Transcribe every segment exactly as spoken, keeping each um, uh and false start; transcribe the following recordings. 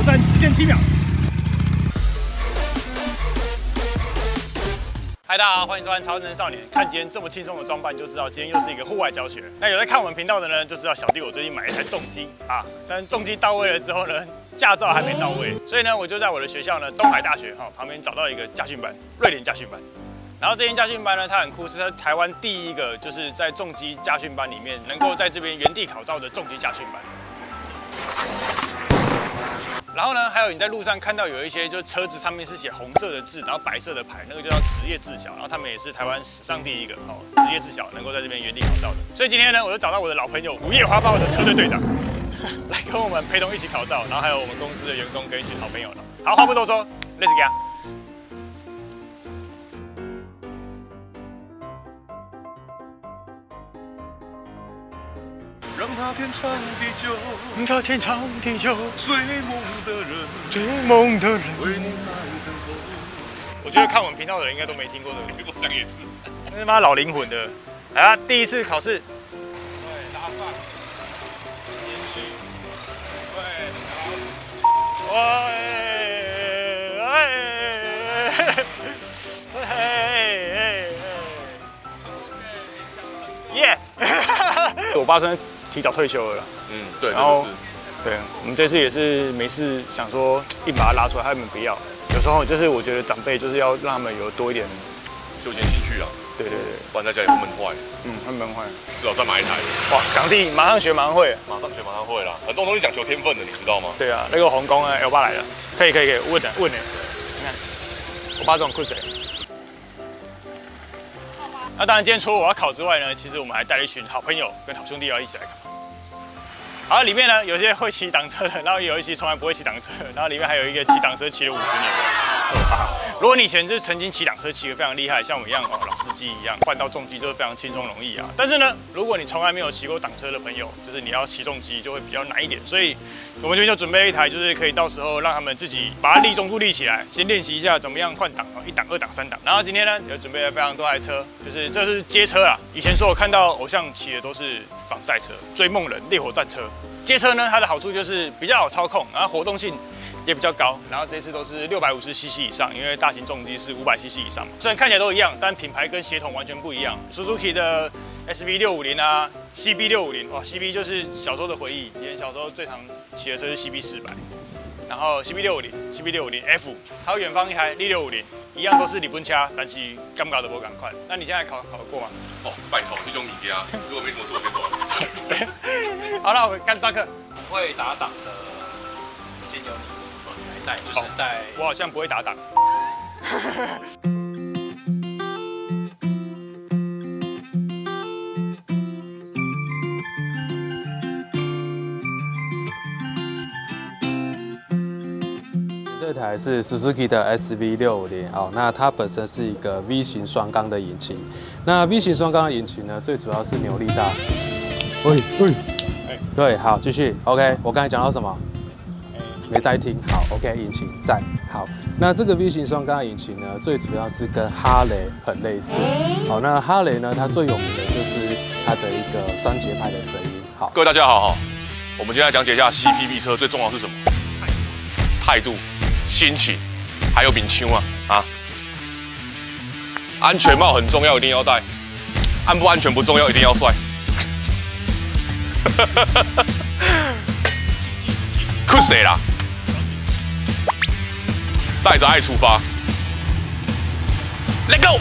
山只限七秒。嗨，大家好，欢迎收看《超能少年》。看今天这么轻松的装扮，就知道今天又是一个户外教学。那有在看我们频道的呢，就知道小弟我最近买了一台重机啊，但重机到位了之后呢，驾照还没到位，所以呢，我就在我的学校呢，东海大学哈、哦、旁边找到一个驾训班，瑞典驾训班。然后这间驾训班呢，它很酷，是它台湾第一个就是在重机驾训班里面能够在这边原地考照的重机驾训班。然后呢，还有你在路上看到有一些就是车子上面是写红色的字，然后白色的牌，那个就叫职业治小。然后他们也是台湾史上第一个哦，职业治小能够在这边原地考照的。所以今天呢，我就找到我的老朋友午夜花豹的车队队长，来跟我们陪同一起考照。然后还有我们公司的员工跟一群好朋友了。好，话不多说 ，Let's go。 让它天长地久， 它天长地久， 追梦的人， 追梦的人为你在等候。 我觉得看我们频道的人应该都没听过这个， 我讲也是， 那他妈老灵魂的。来啊，第一次考试， 对，拉放，延续，对， 喂，哎，耶！我爸算提早退休了啦， 嗯，对， 然后是， 对，我们这次也是没事想说硬把它拉出来，他们不要。有时候就是我觉得长辈就是要让他们有多一点休闲兴趣啊， 对对对， 不然在家里会闷坏。 嗯，他们蛮会。 至少再买一台， 哇，港弟马上学马上会。 马上学马上会啦。很多东西讲求天分的，你知道吗？ 对啊，那个皇宫啊 L 八来了，可以可以可以，问的问的，你看，我爸这种酷谁？那当然，今天除了我要考之外呢，其实我们还带了一群好朋友跟好兄弟要一起来考。好，里面呢有些会骑挡车的，然后也有一些从来不会骑挡车的，然后里面还有一个骑挡车骑了五十年的。如果你以前就是曾经骑挡车骑得非常厉害，像我一样哦，老司机一样，换到重机就是非常轻松容易啊。但是呢，如果你从来没有骑过挡车的朋友，就是你要骑重机就会比较难一点。所以我们这边就准备了一台，就是可以到时候让他们自己把它立中柱立起来，先练习一下怎么样换挡哦，一档、二档、三档。然后今天呢，也准备了非常多台车，就是这是街车啊。以前说我看到偶像骑的都是仿赛车、追梦人、烈火战车。街车呢，它的好处就是比较好操控，然后活动性也比较高。然后这次都是六百五十 C C 以上，因为大型重机是五百 C C 以上。虽然看起来都一样，但品牌跟协同完全不一样。Suzuki 的 S B 六五零啊 ，C B 六五零，哇 ，C B 就是小时候的回忆。以前小时候最常骑的车是 C B 四百，然后 C B 六五零、C B 六五零 F， 还有远方一台 D 六五零，一样都是日本车，但是感觉都不赶快。那你现在考考得过吗？ 哦，拜托，这种物件，如果没什么事，我先走了。 好，那我们开始上课。 会打档的，先由你来带，就是带。 我好像不会打档。 这台是 Suzuki 的 S B 六五零哦，那它本身是一个 V 型双缸的引擎。那 V 型双缸的引擎呢，最主要是扭力大。喂喂。对，好，继续。OK， 我刚才讲到什么？没在听。好 ，OK， 引擎在。好，那这个 V 型双缸引擎呢，最主要是跟哈雷很类似。好，那哈雷呢，它最有名的就是它的一个三节拍的声音。好， 各位大家好哈，我们今天来讲解一下 C P V 车最重要是什么？态度、心情，还有秉枪啊啊！安全帽很重要，一定要戴。安不安全不重要，一定要帅。酷死啦！带着爱出发 ，Let go！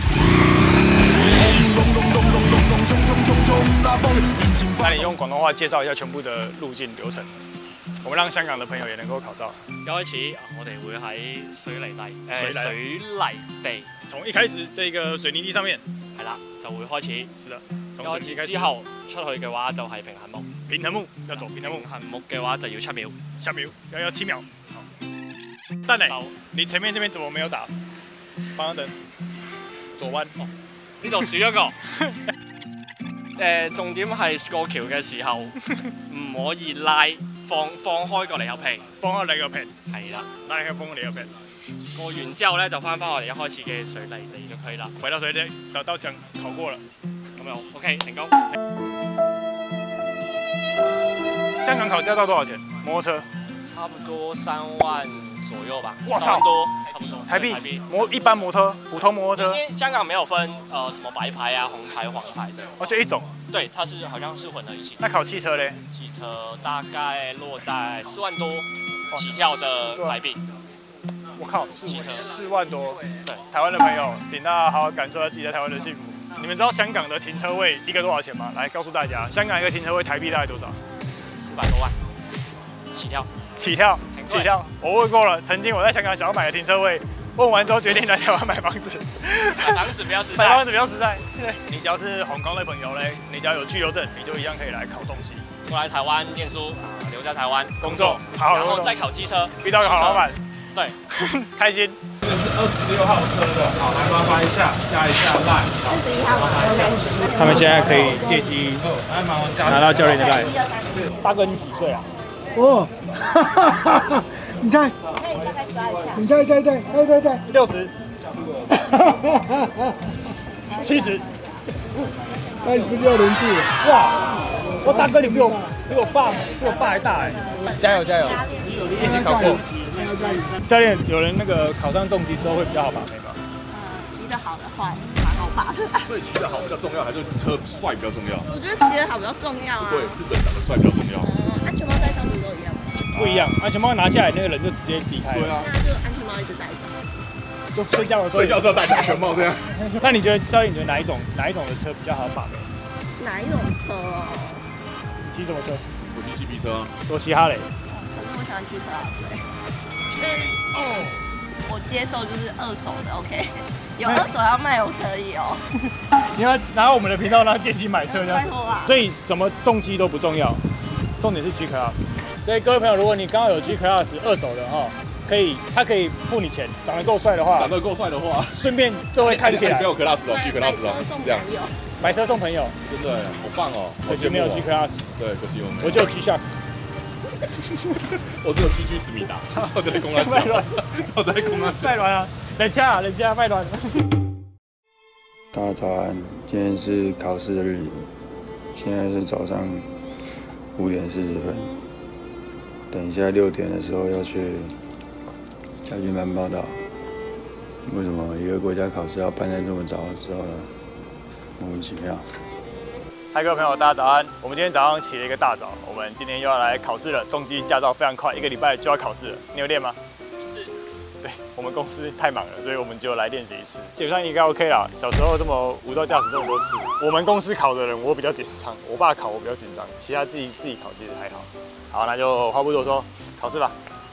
那你用广东话介绍一下全部的路徑流程，我們讓香港的朋友也能夠考照。 一開始我哋會喺水泥地，誒、 水泥水泥地， 從一開始這個水泥地上面， 係啦，就會開始。 是的， 一從開始之後出去嘅話就係平衡木， 平衡木要走平衡木， 平衡木嘅話就要七秒， 下秒要要七秒。好，但呢，你前面這邊怎麼沒有打方向燈？左彎哦， 呢度少一個。誒、重點係過橋嘅時候唔可以拉，放放開個離合器， 放開你個皮， 係啦。 拉開放你個皮。 過完之後咧，就翻返我哋一開始嘅水泥地區啦。 回到水地，到到講考過了， 咁又 OK 成功。 香港考駕照多少錢？摩托車？ 差差不多三万左右吧。 哇三万多，差不多。 台币台币。 摩一般摩托普通摩托车， 因为香港没有分呃什么白牌啊、红牌、黄牌的。 哦，就一种。 对，它是好像是混合一起。 那考汽车嘞？ 汽车大概落在四万多起跳的台币。 我靠，四汽车四万多。 对， 台湾的朋友，请大家好好感受一下自己在台湾的幸福。你们知道香港的停车位一个多少钱吗？来告诉大家，香港一个停车位台币大概多少？ 四百多万起跳。 起跳，起跳。我问过了，曾经我在香港想要买个停车位，问完之后决定来台湾买房子。 买房子比较实在。 买房子比较实在。对，你只要是红光的朋友嘞，你只要有居留证，你就一样可以来考东西。 过来台湾念书，留在台湾工作，好， 然后再考机车， 遇到个好老板， 对， 开心。 这个是二十六号车的，好，来麻烦一下，加一下赖。 四十一号车。 他们现在可以借机拿到教练的赖。大哥，你几岁啊？ 哦，你猜？你猜猜猜猜猜猜？ 六十。七十。 三十六人次。 哇！我大哥，你比我比我爸比我爸还大哎！加油加油！一起考过。教练，有人那个考上重机之后会比较好把妹吗？ 呃，骑得好的话，蛮好爬的。 所以骑得好比较重要，还是车帅比较重要？ 我觉得骑得好比较重要啊。 对，是人长得帅比较重要。 安全帽戴上不都一样吗？ 不一样，安全帽拿下来，那个人就直接离开了。 对啊， 那就安全帽一直戴着。 就睡觉的时候。 睡觉时候戴安全帽这样。 那你觉得教练，你觉得哪一种哪一种的车比较好把妹？ 哪一种车哦？ 你骑什么车？ 我骑 G P 车。 我骑哈雷。 可是我喜欢G Class。哦，我接受就是二手的 ，OK， 有二手要卖我可以哦。 你要拿我们的频道，然后借机买车这样。 拜托啦。 所以什么重机都不重要，重点是 G Class。所以各位朋友，如果你刚好有 G Class 二手的哈，可以，他可以付你钱，长得够帅的话， 长得够帅的话， 顺便就会看起来。 不要 Class 哦 ，G Class 哦，这样。 买车送朋友， 真的好棒哦。 可惜没有 G Class。 对，可惜我没有。 我就有 G Shock。 我只有 G G 思密达，我在公安卖卵， 我在公安卖卵啊！冷下啊，冷下卖卵。 大家早安，今天是考试的日子，现在是早上五点四十分。等一下六点的时候要去家训班报到。为什么一个国家考试要办在这么早的时候呢？莫名其妙。 嗨，各位朋友，大家早安！我们今天早上起了一个大早，我们今天又要来考试了。重机驾照非常快，一个礼拜就要考试了。你有练吗？ 一次。 对，我们公司太忙了，所以我们就来练习一次。基本上应该 OK 啦。小时候这么无照驾驶这么多次，我们公司考的人我比较紧张，我爸考我比较紧张，其他自己自己考其实还好。好，那就话不多说，考试吧。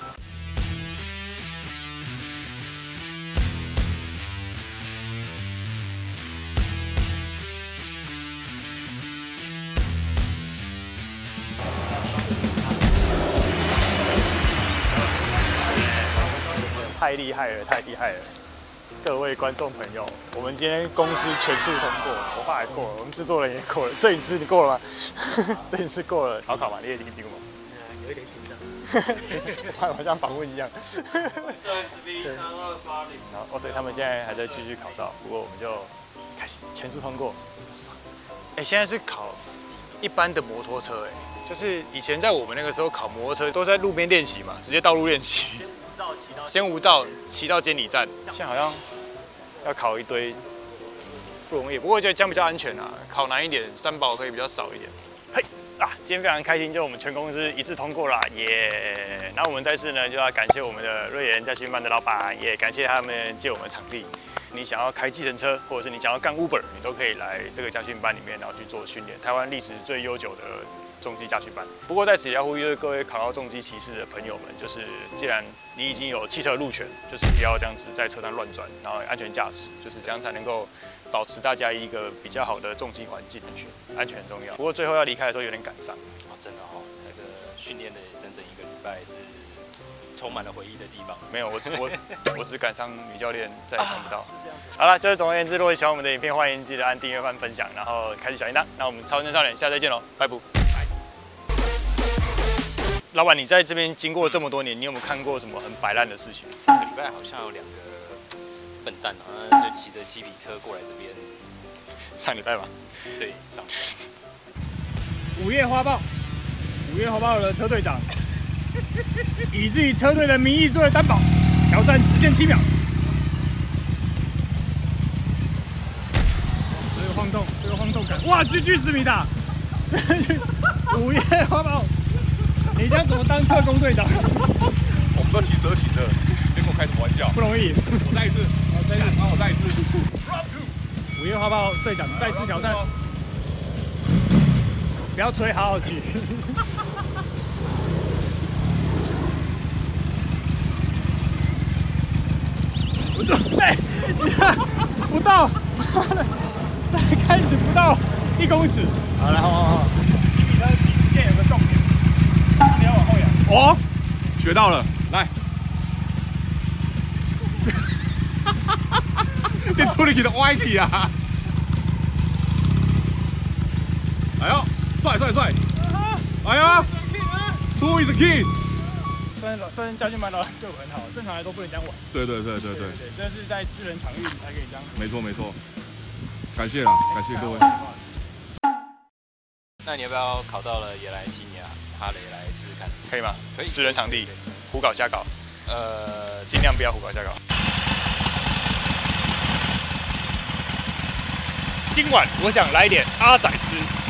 太厉害了，太厉害了！各位观众朋友，我们今天公司全数通过，我爸也过了，我们制作人也过了，摄影师你过了吗？摄影师过了，好考吗？你也听听吗？ 有一点紧张， 我好像访问一样。 是 S V 三二八零。 然后哦，对他们现在还在继续考照，不过我们就开始全数通过。哎，现在是考一般的摩托车，哎，就是以前在我们那个时候考摩托车都在路边练习嘛，直接道路练习。先无照骑到监理站，现在好像要考一堆，不容易。不过我觉得这样比较安全啊，考难一点，三宝可以比较少一点。嘿啊，今天非常开心，就我们全公司一致通过啦，耶！那我们再次呢就要感谢我们的瑞妍驾训班的老板，也感谢他们借我们场地。你想要开计程车，或者是你想要干 Uber， 你都可以来这个驾训班里面，然后去做训练。台湾历史最悠久的重机驾训班。不过在此也要呼吁各位考到重机骑士的朋友们，就是既然你已经有汽车的路权，就是不要这样子在车上乱转，然后安全驾驶，就是这样才能够保持大家一个比较好的重机环境。安全，安全很重要。不过最后要离开的时候有点感伤。 哦，真的哦，那个训练的整整一个礼拜是充满了回忆的地方。 没有，我我我只感伤女教练再也看不到。啊、好了，就是总而言之，如果你喜欢我们的影片，欢迎记得按订阅、和分享，然后开启小铃铛。那我们超人少年下次再见喽，拜拜。老板，你在这边经过这么多年，你有没有看过什么很摆烂的事情？ 上个礼拜好像有两个笨蛋，好像就骑着嬉皮车过来这边。 上礼拜吧？ 对，上礼拜。 五月花豹，五月花豹的车队长以自己车队的名义作为担保，挑战直线七秒。这个晃动，这个晃动感，哇 ！G G 思密达，午夜花宝，你将怎么当特工队长？ 我们都骑蛇型的，别跟我开什么玩笑。 不容易。 我再一次， 好，再一次， 好，我再一次。 午夜花豹队长再次挑战，不要吹，好好骑。我走，哎，你看不到，妈的，再开始不到一公尺。好了，好好好。你的起直线有个重点，你要往后仰。 哦，学到了，来。这处理起的歪体啊！哎呦，帅帅帅！哎呀 ，Who is the king？ 虽然虽然家训班老对我很好，正常来说不能这样玩。 对对对对对对，这是在私人场域你才可以这样。 没错没错，感谢啦，感谢各位。 那你要不要考到了也来骑你啊哈雷来试试看？ 可以吗？ 可以。 私人场地，胡搞瞎搞， 呃， 尽量不要胡搞瞎搞。今晚我想来点阿仔吃。